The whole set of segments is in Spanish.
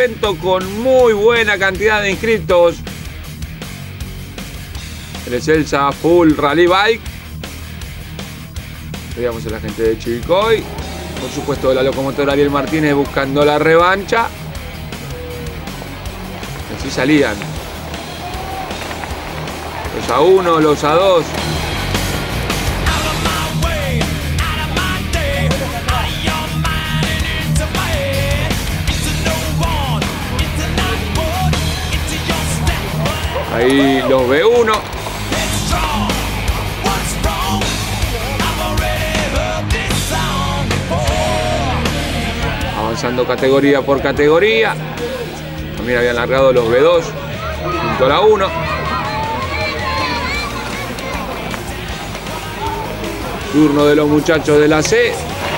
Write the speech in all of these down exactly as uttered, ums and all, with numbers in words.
evento con muy buena cantidad de inscritos. El Ecelsa Full Rally Bike. Veíamos a la gente de Chivilcoy. Por supuesto, la locomotora Ariel Martínez buscando la revancha. Así salían. Los a uno, los a dos. Ahí los B uno. Avanzando categoría por categoría. También habían largado los B dos junto a la uno. Turno de los muchachos de la C.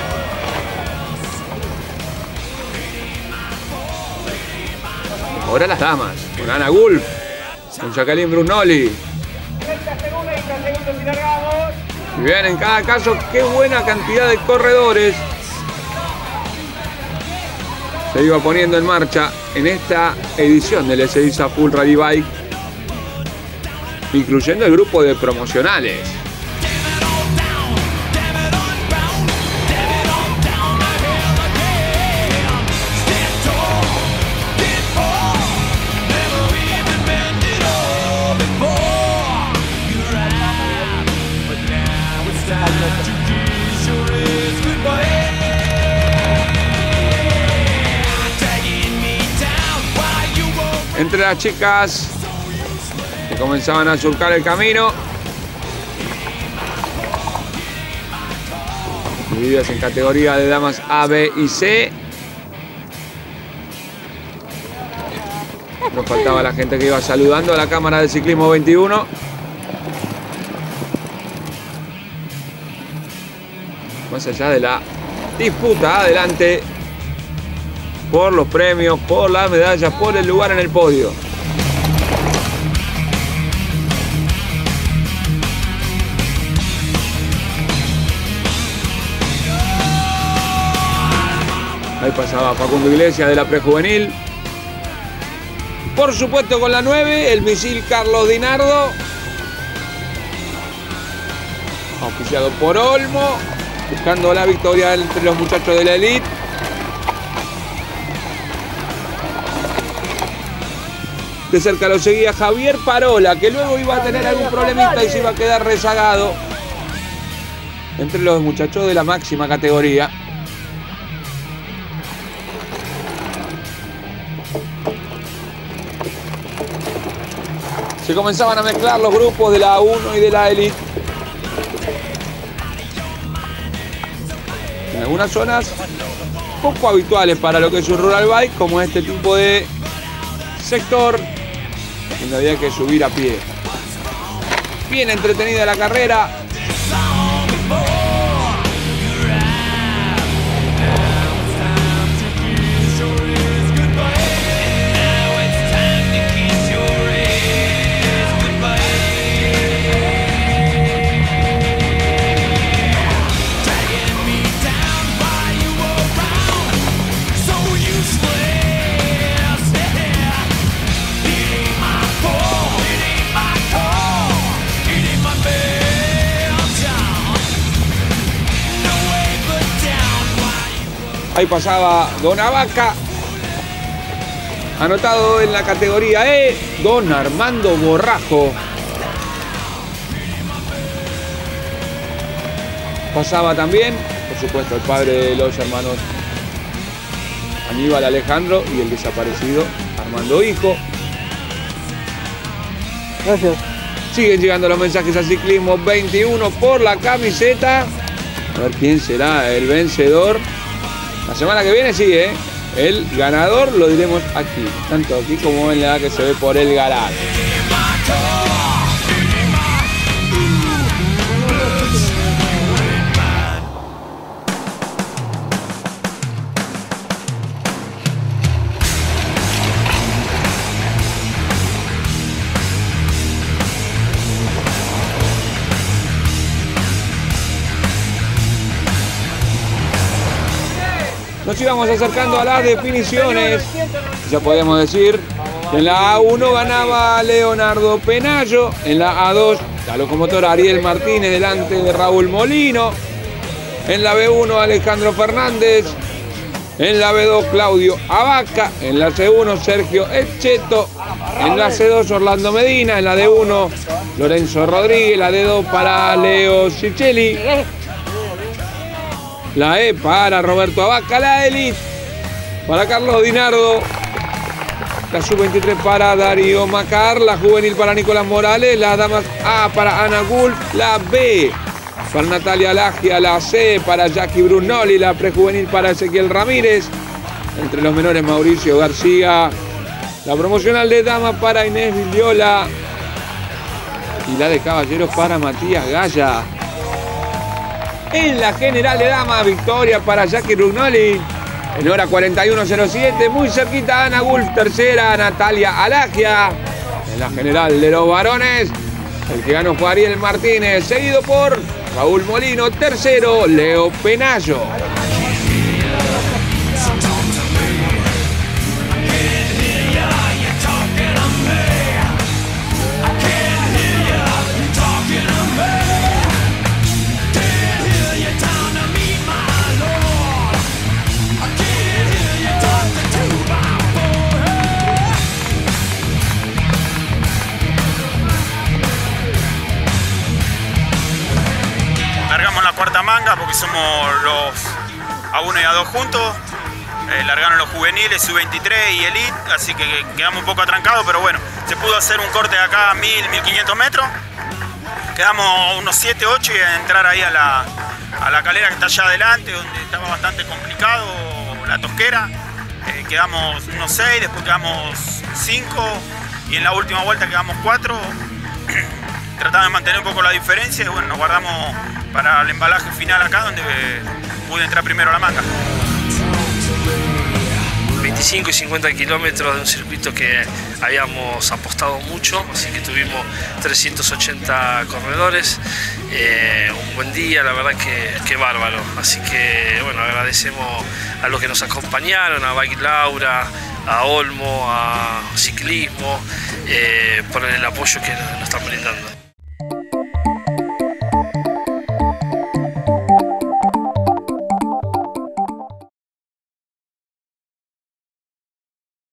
Ahora las damas, con Ana Gulf, con Jacqueline Brunoli. Y vean en cada caso qué buena cantidad de corredores se iba poniendo en marcha en esta edición del Ezeiza Full Rally Bike, incluyendo el grupo de promocionales. Entre las chicas que comenzaban a surcar el camino, divididas en categoría de damas A, B y C. Nos faltaba la gente que iba saludando a la cámara de ciclismo veintiuno. Más allá de la disputa adelante por los premios, por las medallas, por el lugar en el podio. Ahí pasaba Facundo Iglesias de la prejuvenil. Por supuesto con la nueve, el misil Carlos Di Nardo. Auspiciado por Olmo, buscando la victoria entre los muchachos de la elite. De cerca lo seguía Javier Parola, que luego iba a tener algún problemita y se iba a quedar rezagado entre los muchachos de la máxima categoría. Se comenzaban a mezclar los grupos de la A uno y de la Elite. En algunas zonas poco habituales para lo que es un rural bike, como este tipo de sector, donde había que subir a pie. Bien entretenida la carrera. Ahí pasaba Don Abaca, anotado en la categoría E, Don Armando Borrajo. Pasaba también, por supuesto, el padre de los hermanos Aníbal Alejandro y el desaparecido Armando Hijo. Gracias. Siguen llegando los mensajes a Ciclismo veintiuno por la camiseta. A ver quién será el vencedor. La semana que viene sí, ¿eh? El ganador lo diremos aquí, tanto aquí como en la que se ve por el galán. Nos íbamos acercando a las definiciones. Ya podemos decir que en la A uno ganaba Leonardo Penayo, en la A dos la locomotora Ariel Martínez delante de Raúl Molino, en la B uno Alejandro Fernández, en la B dos Claudio Abaca, en la C uno Sergio Echeto, en la C dos Orlando Medina, en la D uno Lorenzo Rodríguez, la D dos para Leo Sicheli, la E para Roberto Abaca, la Elite para Carlos Dinardo, la sub veintitrés para Darío Macar, la juvenil para Nicolás Morales, las damas A para Ana Gulf, la B para Natalia Lagia, la C para Jackie Brunoli, la prejuvenil para Ezequiel Ramírez, entre los menores Mauricio García, la promocional de damas para Inés Villiola y la de caballeros para Matías Gaya. En la general de damas, victoria para Jackie Brunoli en hora cuarenta y uno cero siete, muy cerquita Ana Gulf, tercera Natalia Alagia. En la general de los varones, el que ganó fue Ariel Martínez, seguido por Raúl Molino, tercero Leo Penayo. Largamos la cuarta manga porque somos los A uno y A dos juntos. Eh, largaron los juveniles, sub veintitrés y Elite, así que quedamos un poco atrancados, pero bueno, se pudo hacer un corte de acá a mil, mil quinientos metros. Quedamos unos siete, ocho y entrar ahí a la, a la calera que está allá adelante, donde estaba bastante complicado la tosquera. Eh, quedamos unos seis, después quedamos cinco y en la última vuelta quedamos cuatro. Tratamos de mantener un poco la diferencia y bueno, nos guardamos para el embalaje final acá, donde pude entrar primero a la manga. veinticinco y cincuenta kilómetros de un circuito que habíamos apostado mucho, así que tuvimos trescientos ochenta corredores. Eh, un buen día, la verdad que, que bárbaro. Así que bueno, agradecemos a los que nos acompañaron, a Bike Laura, a Olmo, a Ciclismo, eh, por el apoyo que nos están brindando.